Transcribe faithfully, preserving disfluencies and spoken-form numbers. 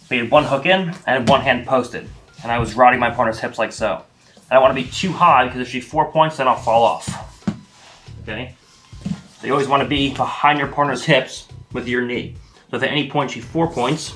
We had one hook in and one hand posted. And I was riding my partner's hips like so. I don't want to be too high because if she's four points, then I'll fall off. Okay? So you always want to be behind your partner's hips with your knee. So if at any point she's four points,